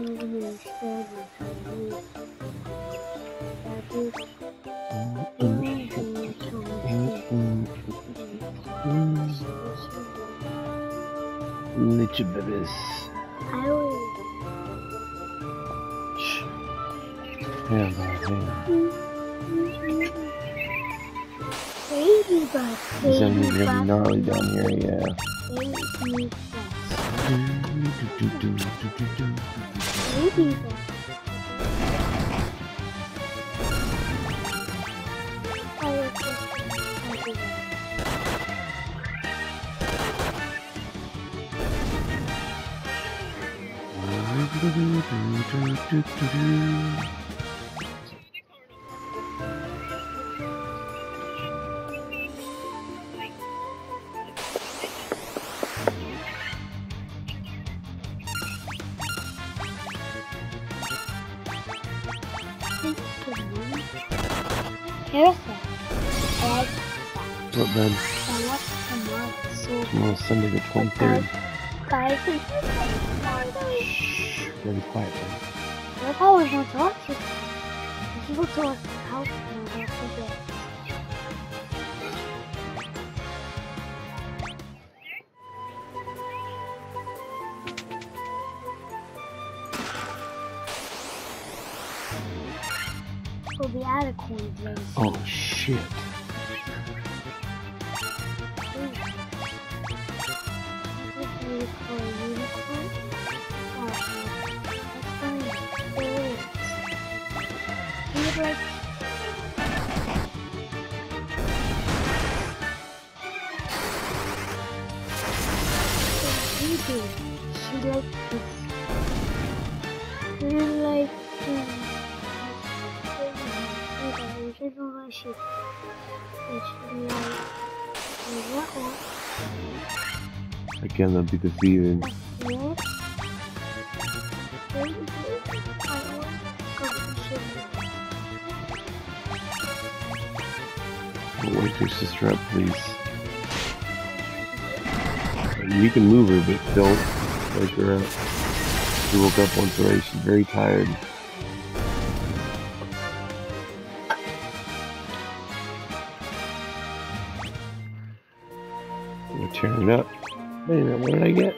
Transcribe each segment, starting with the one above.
Little babies. Hang on. These enemies are gonna be gnarly down here, yeah. What then? Tomorrow's Sunday the 23rd. Shh, very quiet then. What if I was going to talk to you? If you go to our house, you know, we'll be out of coins very soon. Oh shit. I cannot be defeated. Wake your sister up, please. You can move her, but don't wake her up. She woke up once already. She's very tired. We're tearing up. Wait a minute, what did I get?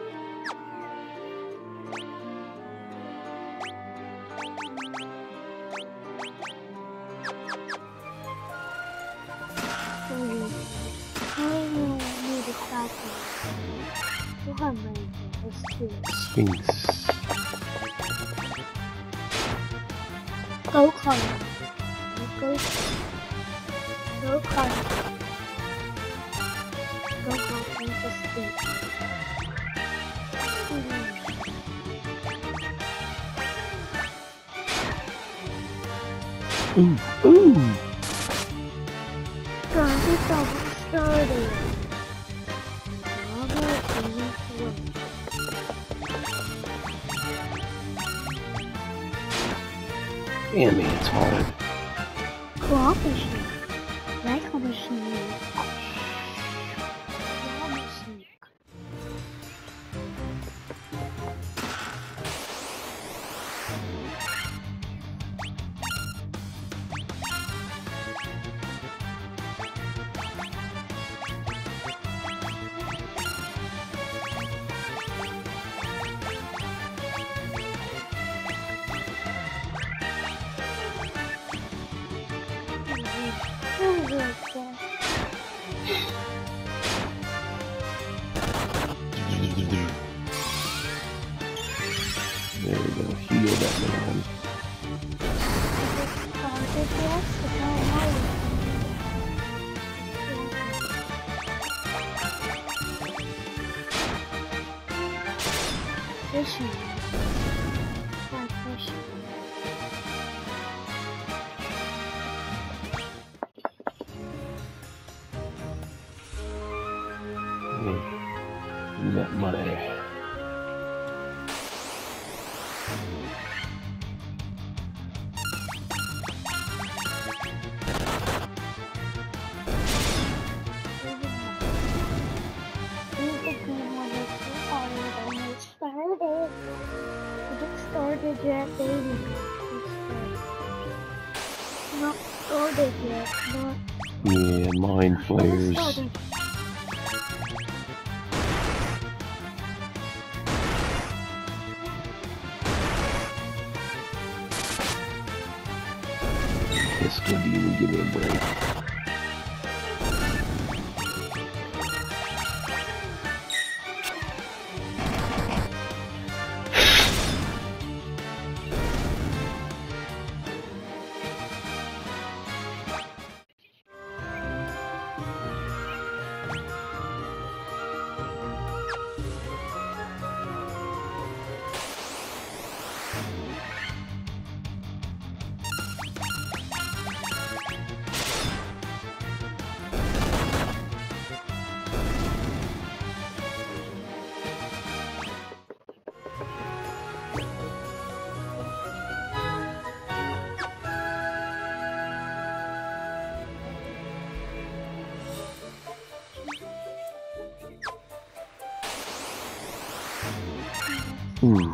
Sphinx. Go card. Go card. Go card and just speak. Ooh. God, it's all started. Damn it, it's hard. Claw machine. Like a machine. Claw machine. There we go, heal that man. That money. the jet baby. Not started yet. Not. Yeah, mind flayers. Started. Pistol demon, give me a break. Ooh.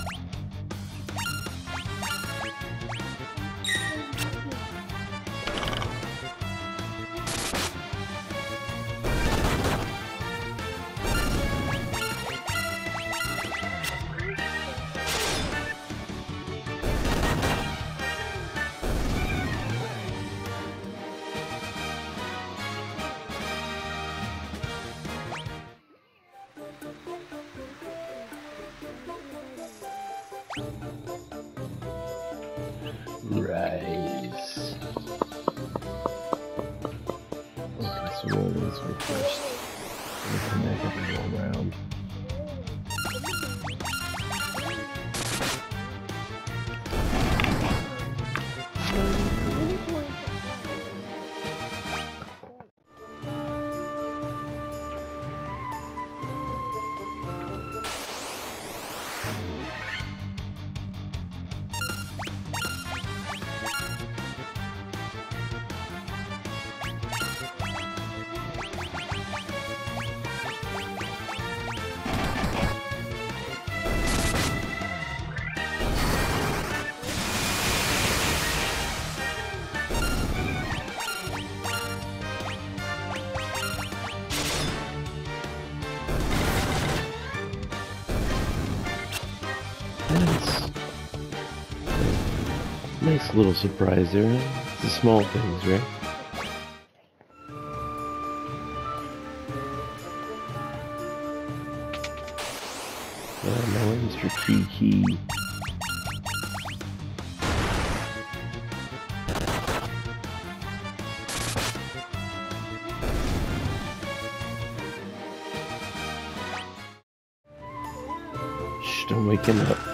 Rise. Okay, so roll this one first. Then come back up and go around. Nice little surprise there. It's the small things, right? Yeah, no, Mr. Kiki. Shh, don't wake him up.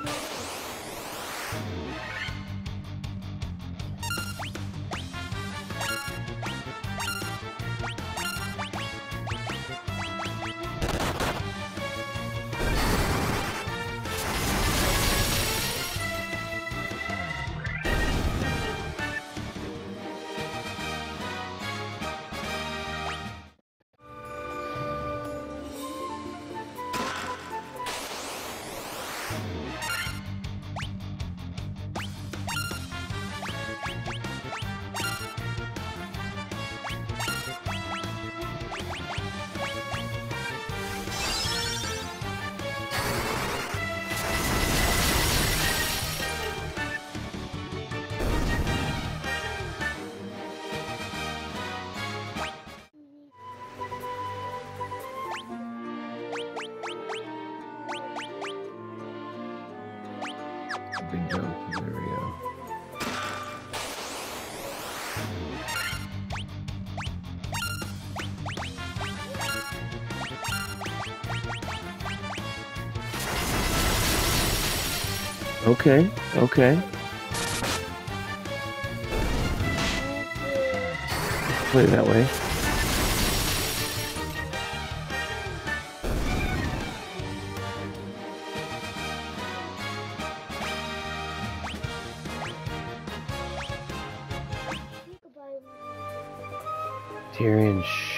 Big jump. There we go. Okay, okay. Play that way. Tyrion, shh.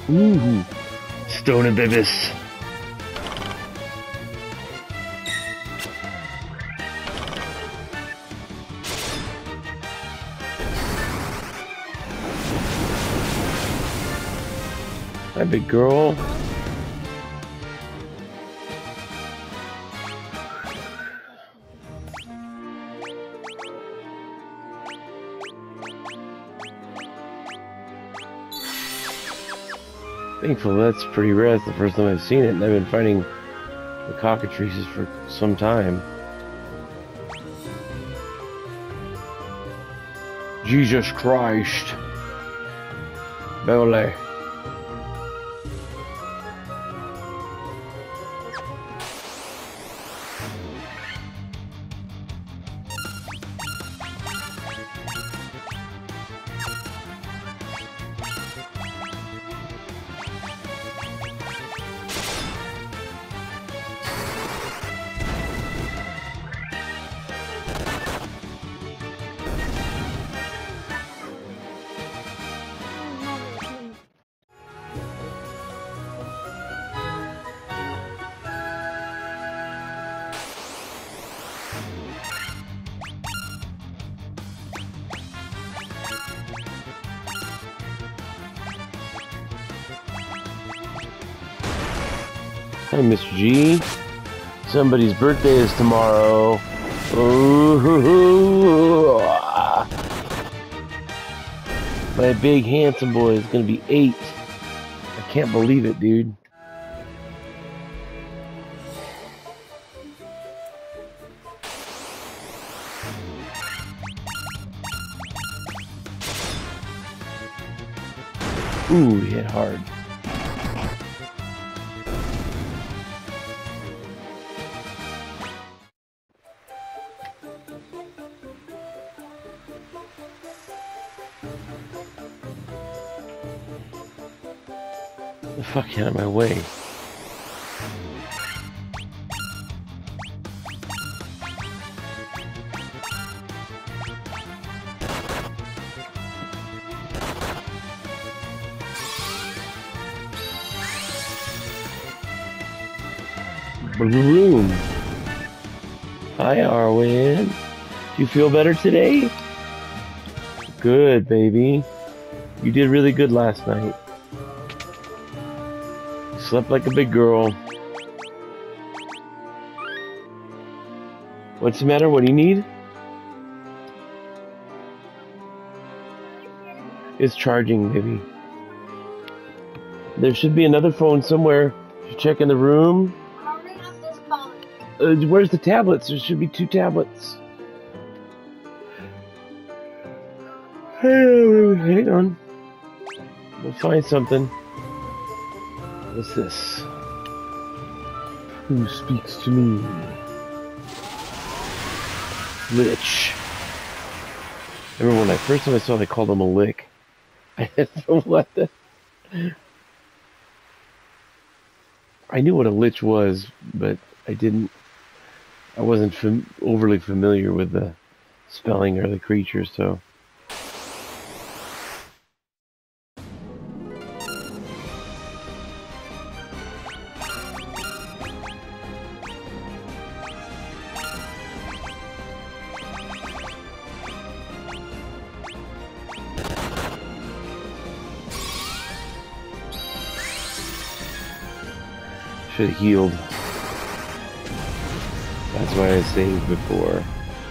Ooh, Stone and Bibis. Hi, big girl. Thankfully, that's pretty rare. It's the first time I've seen it, and I've been fighting the cockatrices for some time. Jesus Christ. Belly. Hi, Mr. G. Somebody's birthday is tomorrow. Ooh, my big handsome boy is gonna be 8. I can't believe it, dude. Ooh, he hit hard. The fuck out of my way. Bloom. Hi, Arwen. Do you feel better today? Good, baby. You did really good last night. Slept like a big girl. What's the matter? What do you need? It's charging, baby. There should be another phone somewhere. You check in the room. I already have this phone. Where's the tablets? There should be 2 tablets. Hang on. We'll find something. What's this? Who speaks to me? Lich. I remember when I first time I saw they called him a lick. I had to what the... I knew what a lich was, but I wasn't overly familiar with the spelling or the creature, so... Should have healed. That's why I saved before.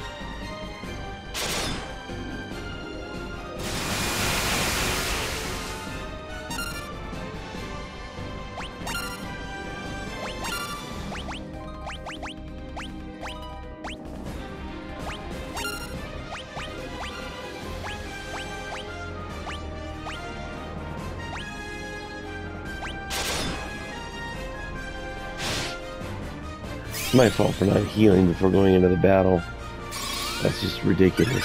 It's my fault for not healing before going into the battle. That's just ridiculous.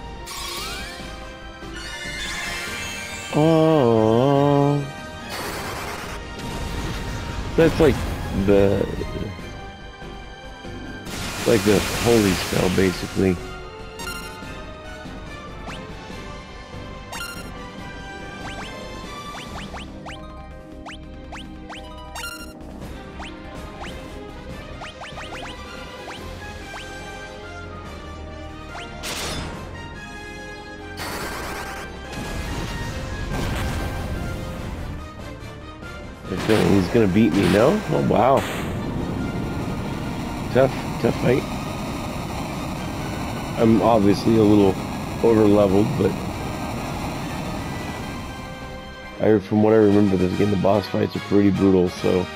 Oh. That's the like the holy spell, basically. I feel like he's gonna beat me, no? Oh wow. Tough fight. I'm obviously a little over leveled, but from what I remember this game, the boss fights are pretty brutal, so.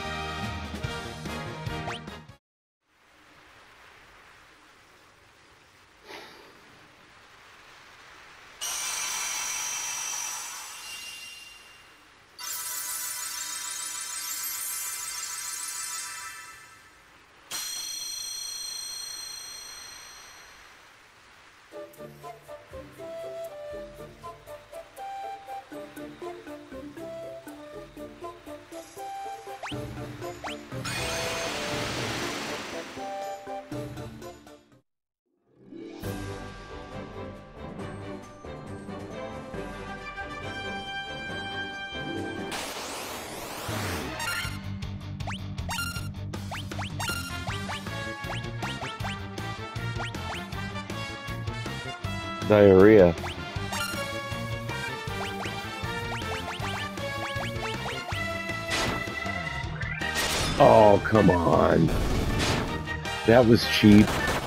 Diarrhea. Oh, come on. That was cheap.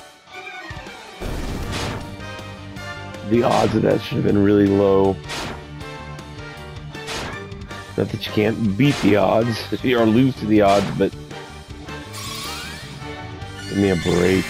The odds of that should have been really low. Not that you can't beat the odds, or lose to the odds, but give me a break.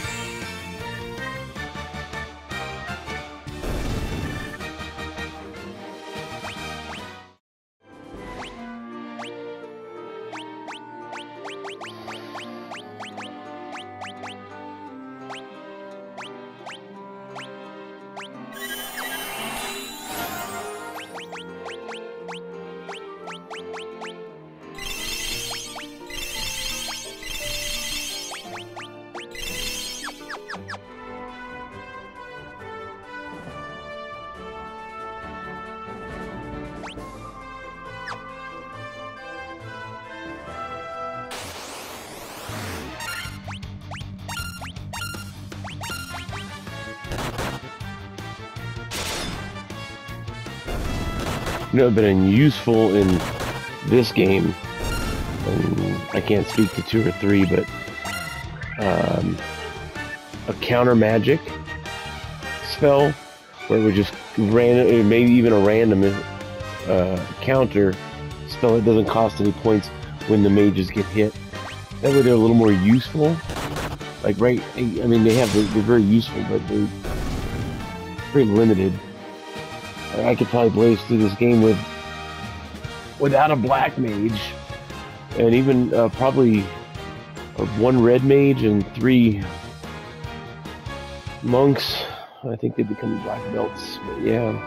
You know, been useful in this game, and I can't speak to 2 or 3, but a counter magic spell where it would just random, maybe even a random counter spell that doesn't cost any points when the mages get hit. That way they're a little more useful. Like, right, I mean, they're very useful, but they're very limited. I could probably blaze through this game without a black mage, and even probably 1 red mage and 3 monks. I think they become black belts, but yeah.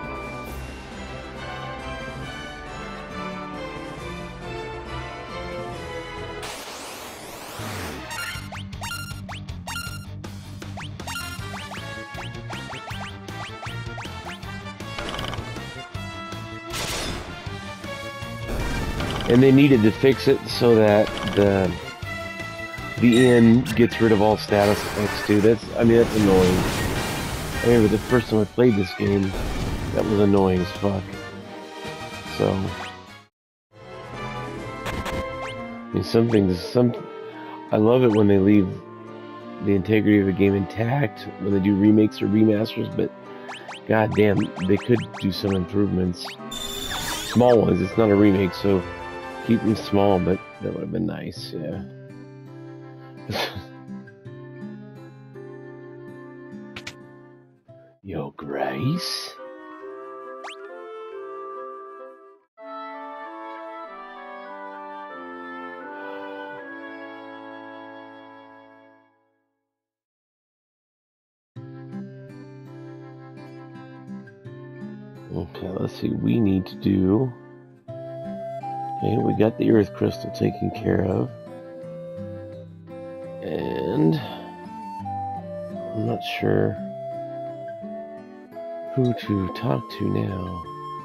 And they needed to fix it so that the inn gets rid of all status effects too. That's annoying. I remember the first time I played this game, that was annoying as fuck. So, I mean, I love it when they leave the integrity of a game intact when they do remakes or remasters, but goddamn, they could do some improvements. Small ones. It's not a remake, so keep them small, but that would have been nice, yeah. Yo, Grace? Okay, let's see. We need to do Okay, we got the earth crystal taken care of. And I'm not sure who to talk to now.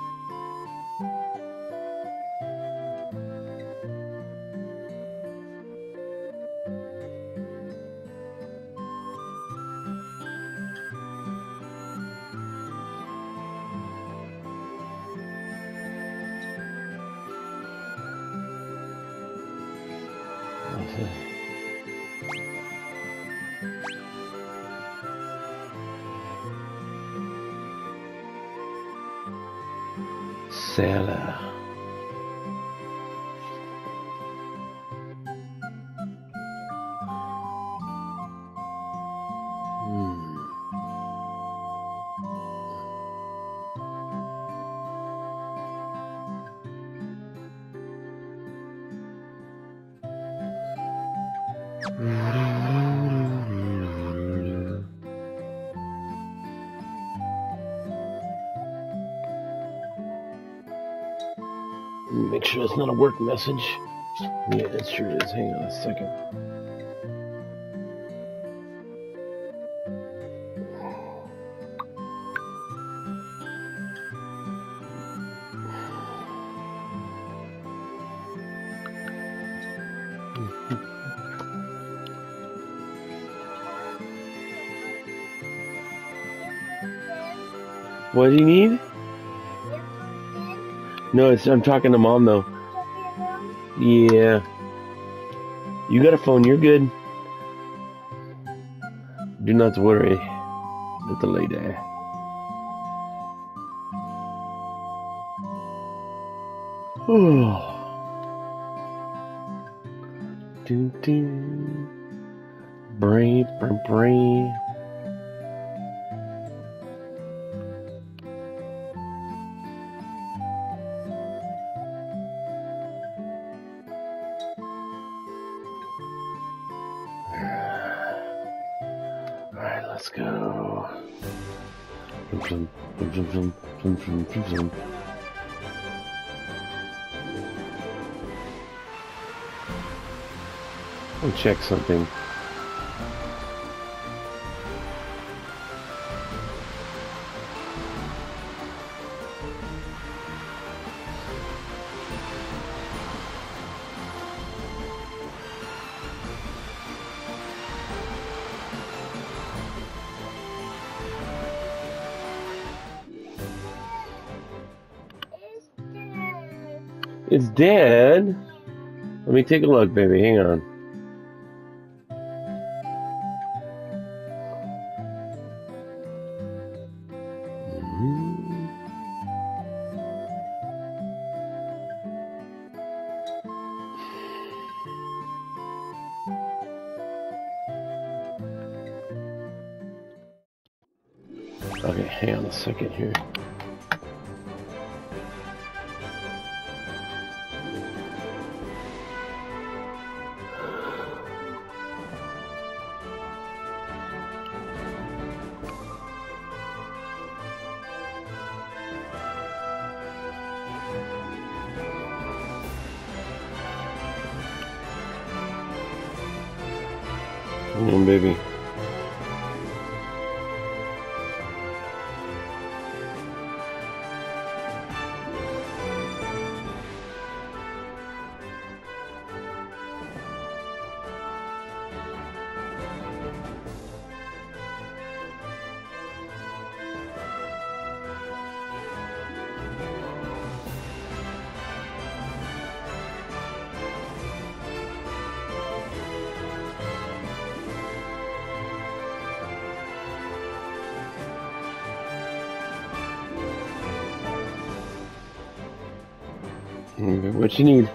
Sailor. Make sure it's not a work message. Yeah, it sure is. Hang on a second. What do you need? No, I'm talking to Mom though. Yeah. You got a phone, you're good. Do not worry. Little lady. Oh. Brain. Alright, let's go. I'll check something. It's dead. Let me take a look, baby. Hang on. Okay, hang on a second here. Come on, baby. What you need?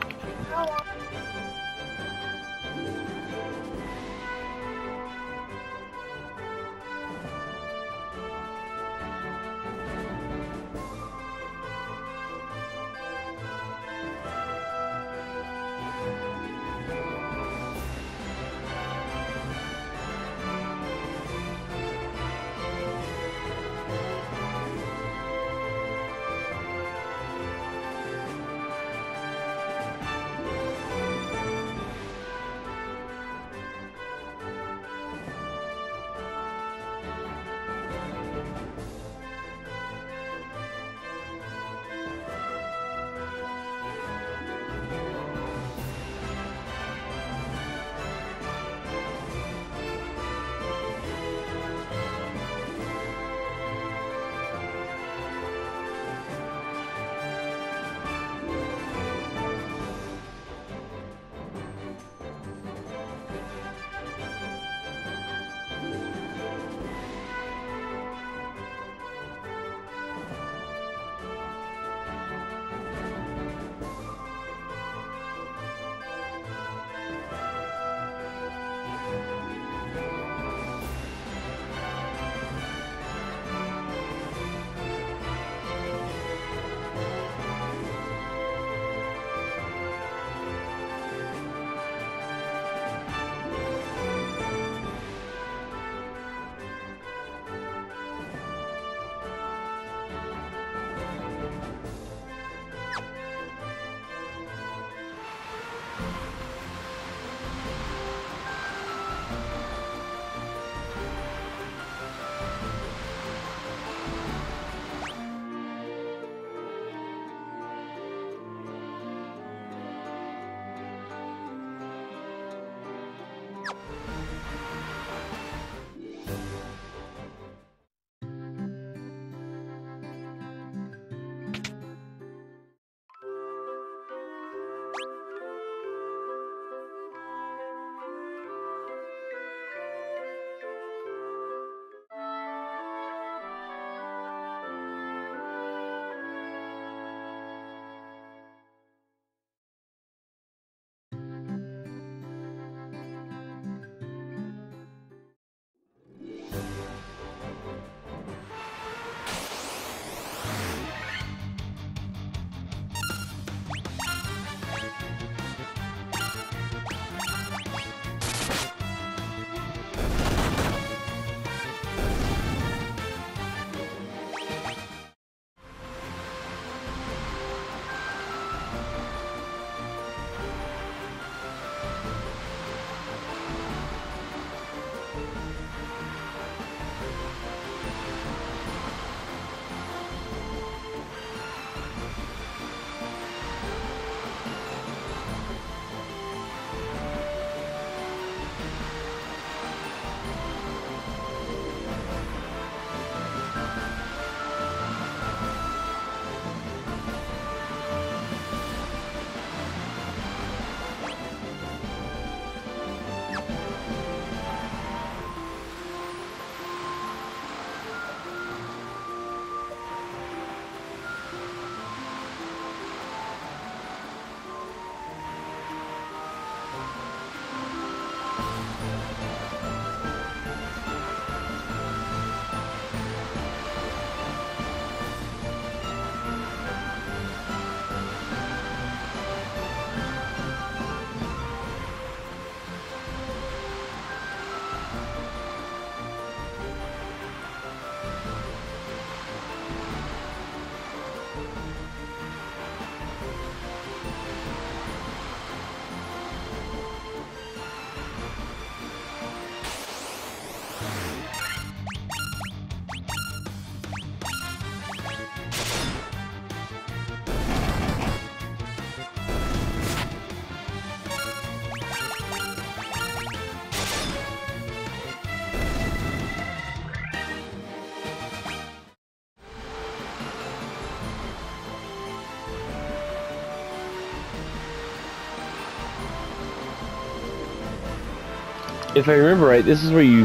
If I remember right, this is where you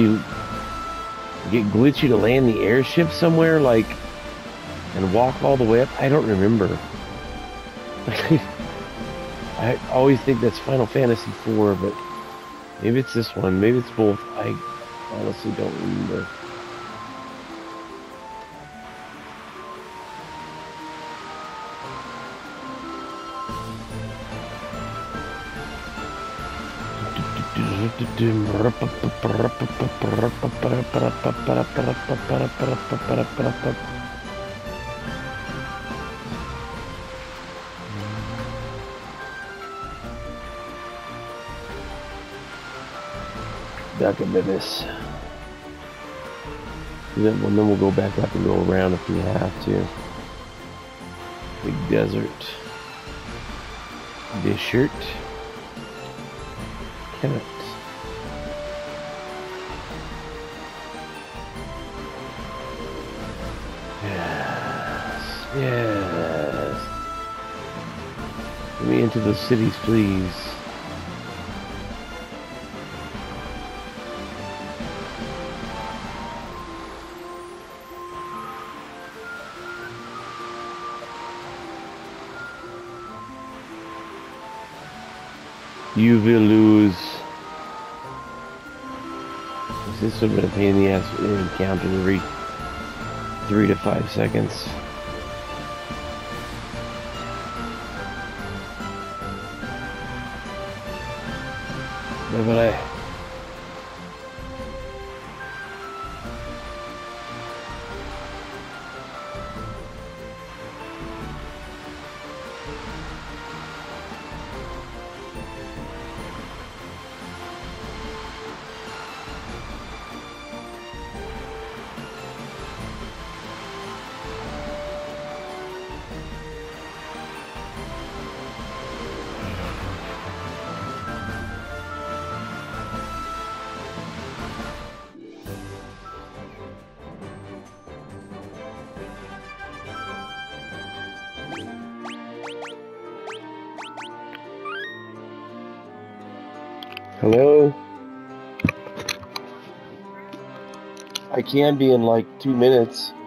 get glitchy to land the airship somewhere, like, and walk all the way up. I don't remember. I always think that's Final Fantasy IV, but maybe it's this one. Maybe it's both. I honestly don't remember. Back into this. Then we'll go back up and go around if we have to. Big desert. Desert. Cannot. Yes. Yes. Get me into the cities, please. You will lose. This would have been a pain in the ass encounter every 3 to 5 seconds. But hello? I can be in like 2 minutes.